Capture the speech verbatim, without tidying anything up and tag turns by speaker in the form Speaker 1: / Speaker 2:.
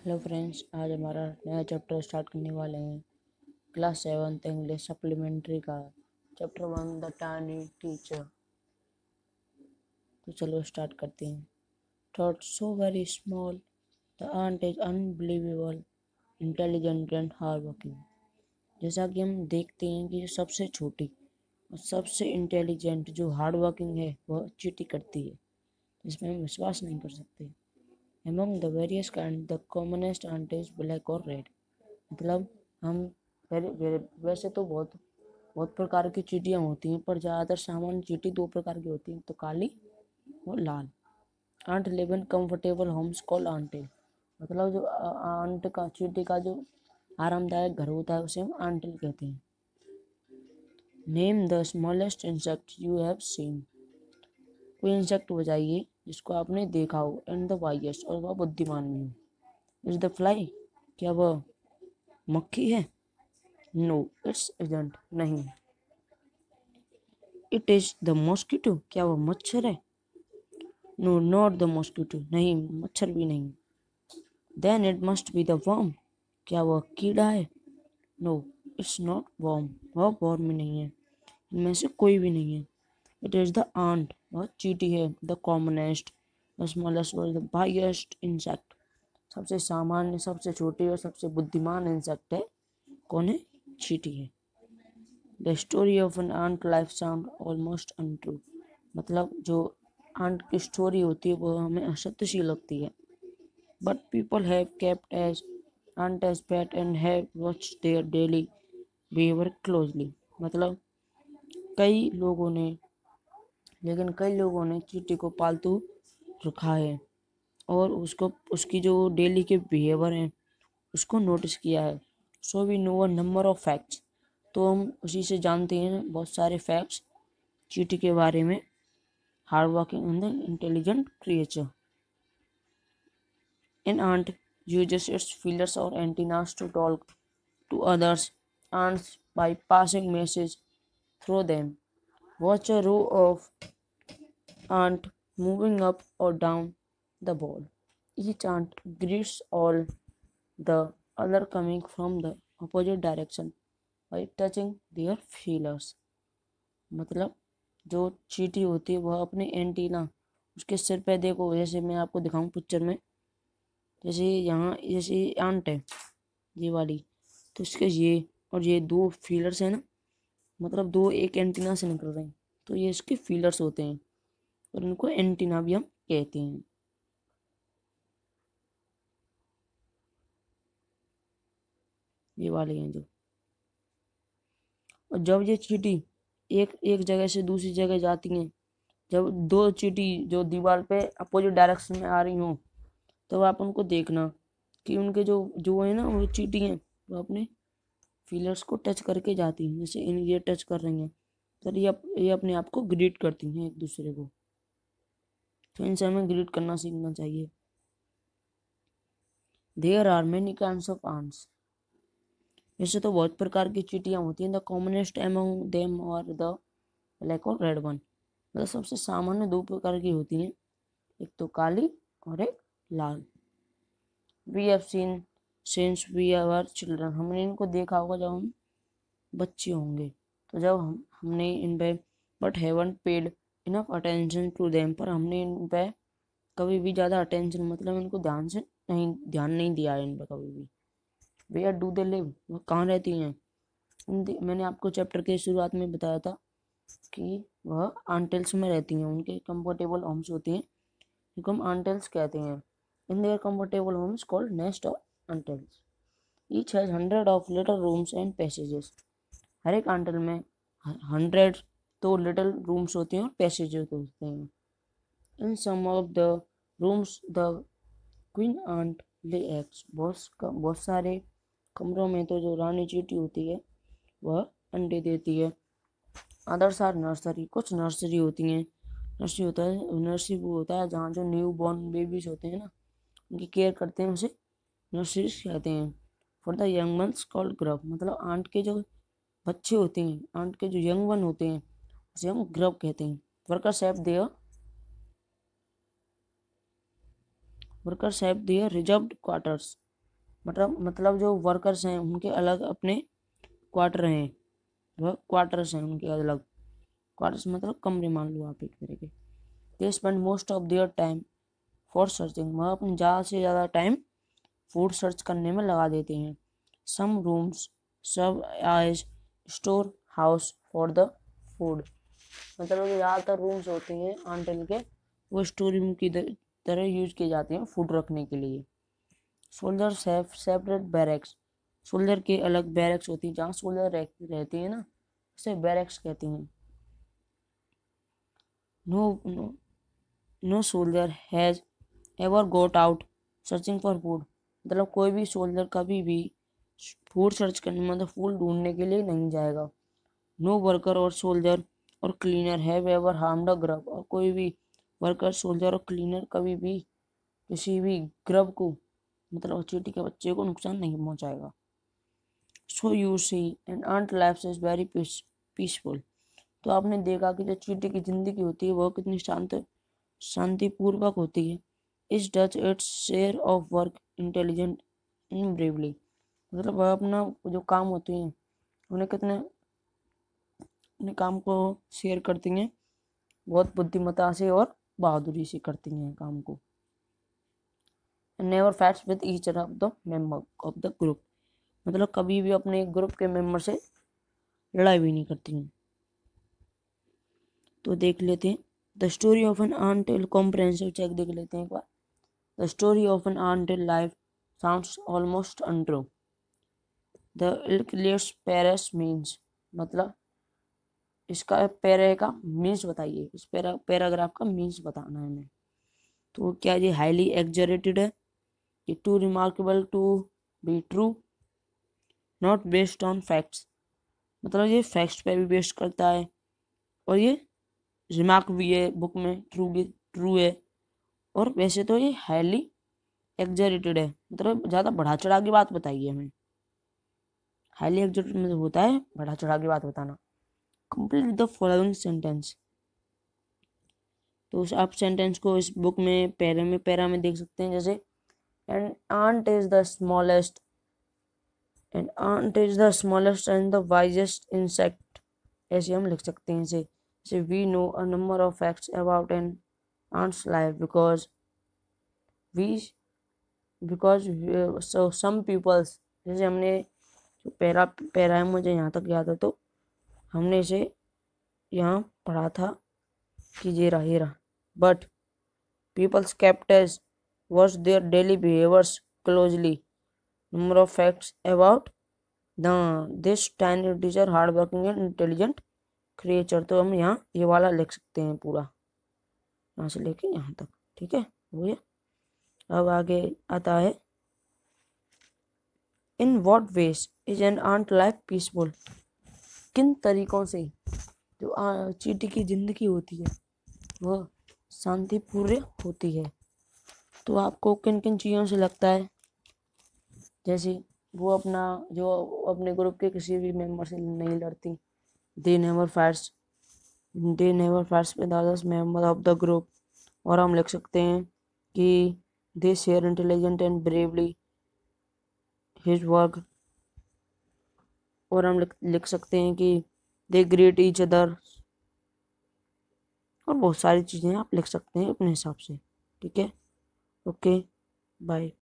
Speaker 1: Hello friends, आज हमारा नया चैप्टर स्टार्ट करने वाले हैं। क्लास सेवन्थ इंग्लिश सप्लीमेंट्री का chapter one, the tiny teacher. तो चलो स्टार्ट करते हैं। Thought so very small, the ant is unbelievable intelligent and hard working. जैसा कि हम देखते हैं कि जो सबसे छोटी और सबसे इंटेलिजेंट जो हार्ड वर्किंग है वह चीटी करती है, जिसमें हम विश्वास नहीं कर सकते। Among the various kind, the commonest ant is black or red। मतलब हम वैसे तो बहुत बहुत प्रकार की चींटियाँ होती हैं, पर ज़्यादातर सामान्य चींटी दो प्रकार की होती हैं, तो काली और लाल। Ant live in comfortable homes called anthill. मतलब जो आंट का चींटी का जो आरामदायक घर होता है उसे हम आंटेल कहते हैं। Name the smallest insect you have seen. कोई इंसेक्ट बताइए जिसको आपने देखा हो। एंड द वाइएस्ट, और वह बुद्धिमान भी हो। इज द फ्लाई, क्या वह मक्खी है? नो इट्स इजंट, नहीं। इट इज द मॉस्किटो, क्या वह मच्छर है? नो नॉट द मॉस्किटो, नहीं मच्छर भी नहीं। Then it must be the worm, क्या वह कीड़ा है? नो इट्स नॉट वर्म, वह वर्म भी नहीं है। इनमें से कोई भी नहीं है। इट इज द आंट, वह चींटी है। द कॉमनेस्ट, द स्मॉलेस्ट और द बाइएस्ट इंसेक्ट, सबसे सामान्य, सबसे छोटी और सबसे बुद्धिमान इंसेक्ट है। कौन है? चींटी है। The story of an ant life sound almost untrue. मतलब जो आंट की स्टोरी होती है वो हमें असत्य सी लगती है। But people have kept as ant as pet and have watched their daily behaviour closely. मतलब कई लोगों ने लेकिन कई लोगों ने चींटी को पालतू रखा है और उसको उसकी जो डेली के बिहेवियर हैं उसको नोटिस किया है। So we know a number of facts, तो हम उसी से जानते हैं बहुत सारे फैक्ट्स चींटी के बारे में। Hard working and the intelligent creature. An ant uses its feelers or antennas to talk to others ants by passing messages through them. Watch a row of ant moving up or down the ball. Each ant greets all the other coming from the opposite direction by touching their feelers। मतलब जो चींटी होती है वह अपने antenna उसके सिर पे, देखो जैसे मैं आपको दिखाऊं पिक्चर में, जैसे यहाँ जैसे आंट है ये वाली, तो इसके ये और ये दो फीलर्स हैं ना, मतलब दो एक एंटीना से निकल रहे हैं, तो ये इसके फीलर्स होते हैं और इनको एंटीना भी हम कहते हैं। ये वाले हैं जो। और जब ये चींटी एक एक जगह से दूसरी जगह जाती हैं, जब दो चींटी जो दीवार पे अपोजिट डायरेक्शन में आ रही हों, तो आप उनको देखना कि उनके जो जो है ना वो चींटी हैं, वो अपने फीलर्स को टच करके जाती हैं। जैसे इन ये टच कर रही हैं तो ये अप, ये अपने आप को ग्रीट करती हैं एक दूसरे को। तो इनसे हमें ग्रीट करना सीखना चाहिए। There are many kinds of ants. वैसे तो बहुत प्रकार की चींटियाँ होती हैं। The commonest among them are the black और रेड वन। मतलब सबसे सामान्य दो प्रकार की होती हैं, एक तो काली और एक लाल। We have seen since we our children. हमने इनको देखा होगा जब हम बच्चे होंगे, तो जब हम हमने इन पे but haven't paid enough attention to them, पर हमने इन पे कभी भी ज़्यादा अटेंशन मतलब इनको ध्यान से नहीं ध्यान नहीं दिया है इन पे कभी भी। वेयर डू दे लिव, वो कहाँ रहती हैं? मैंने आपको चैप्टर के शुरुआत में बताया था कि वह आंटेल्स में रहती हैं। उनके कंफर्टेबल होम्स होते हैं जिनको हम आंटेल्स कहते हैं। In their comfortable homes called nest of anthills. Each has hundred of little rooms and passages. हर एक आंटेल में हंड्रेड तो लिटल रूम्स होते हैं और पैसेजेस होते हैं। In some of the rooms the queen ant lay eggs. बहुत बहुत सारे कमरों में तो जो रानी चींटी होती है वह अंडे देती है। अदर्स आर नर्सरी, कुछ नर्सरी होती हैं। नर्सरी होता है नर्सरी वो होता है जहाँ जो न्यू बॉर्न बेबीज होते हैं ना, उनकी केयर करते हैं, उसे नर्सरी कहते हैं। For the young ones called grub. मतलब आंट के जो बच्चे होते हैं, आंट के जो यंग वन होते हैं उसे हम ग्रब कहते हैं। Workers have their workers have their reserved quarters. मतलब मतलब जो वर्कर्स हैं उनके अलग अपने क्वार्टर हैं, वह क्वार्टर्स हैं उनके अलग। क्वार्टर्स मतलब कमरे मान लो आप एक तरह के। They spend most of their time for searching, वह अपनी ज़्यादा से ज़्यादा टाइम फूड सर्च करने में लगा देते हैं। Some rooms serve as store house for the food, मतलब जो ज़्यादातर रूम्स होते हैं आंटल के वो स्टोर रूम की तरह यूज किए जाते हैं फूड रखने के लिए। Soldiers have separate barracks, soldier के अलग बैरक्स होती हैं, जहाँ सोल्जर रहते हैं ना उसे बैरक्स कहते हैं। No no no soldier has ever got out searching for food, मतलब कोई भी सोल्जर कभी भी फूड सर्च करने मतलब फूड ढूंढने के लिए नहीं जाएगा। No worker or soldier or cleaner have ever harmed a grub, और कोई भी वर्कर सोल्जर और क्लीनर कभी भी किसी भी ग्रब को मतलब चींटी के बच्चे को नुकसान नहीं पहुंचाएगा। So you see an ant life is very peaceful, तो आपने देखा कि जो चींटी की जिंदगी होती है वो कितनी शांत शांतिपूर्वक होती है। इस does its share of work intelligent in bravely, मतलब वह अपना जो काम होते हैं उन्हें कितने अपने काम को शेयर करती हैं, बहुत बुद्धिमत्ता से और बहादुरी से करती हैं काम को। Never fights with each other of the member of the group, मतलब कभी भी अपने ग्रुप के मेंबर से लड़ाई भी नहीं करती हैं। तो देख लेते हैं the story of an anthill comprehensive check देख लेते हैं एक बार। The story of an anthill life sounds almost untrue. The इल्क्लियर्स पेरिस मीन्स, मतलब इसका पैरे का मीन्स बताइए, इस पैरा पैराग्राफ का मीन्स बताना है हमें। तो क्या ये हाईली एग्जरेटेड है, ये too remarkable to be true, not based on facts, मतलब ये फैक्ट्स पे भी बेस्ड करता है, और ये रिमार्क भी है बुक में, ट्रू भी ट्रू है, और वैसे तो ये हाईली एग्जरेटेड है, मतलब ज़्यादा बढ़ा चढ़ा की बात बताइए हमें। हाईली एग्जरेटेड मतलब होता है बढ़ा चढ़ा की बात बताना। कंप्लीट द फॉलोइंग सेंटेंस, तो आप सेंटेंस को इस बुक में पैरा में पैरा में देख सकते हैं, जैसे and ant is the smallest and ant is the smallest and the wisest insect, ऐसे हम लिख सकते हैं इसे। जैसे we know a number of facts about an ant's life because we because so some people's, जैसे हमने जो पैरा पैरा है मुझे यहाँ तक याद है, तो हमने इसे यहाँ पढ़ा था कि ये रहा ये रहा but people's kept as was their daily behaviors closely. Number of facts about the this tiny teacher hardworking and intelligent creature, तो हम यहाँ ये वाला लिख सकते हैं पूरा, यहाँ से लेके यहाँ तक, ठीक है हो गया। अब आगे आता है in what ways is an ant life peaceful, किन तरीकों से जो चींटी की जिंदगी होती है वह शांतिपूर्ण होती है। तो आपको किन किन चीज़ों से लगता है, जैसे वो अपना जो अपने ग्रुप के किसी भी मेंबर से नहीं लड़ती, they never fights they never fights with others member of the group, और हम लिख सकते हैं कि they share intelligent and bravely his work, और हम लिख, लिख सकते हैं कि दे ग्रेट ईच अदर, और बहुत सारी चीज़ें आप लिख सकते हैं अपने हिसाब से, ठीक है। Okay bye.